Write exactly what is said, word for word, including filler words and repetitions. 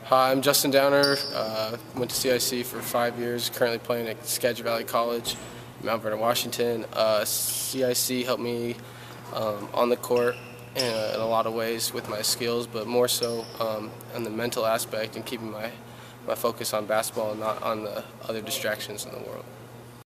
Hi, I'm Justin Downer. Uh, went to C I C for five years. Currently playing at Skagit Valley College, Mount Vernon, Washington. Uh, C I C helped me um, on the court in a, in a lot of ways with my skills, but more so um, on the mental aspect and keeping my my focus on basketball and not on the other distractions in the world.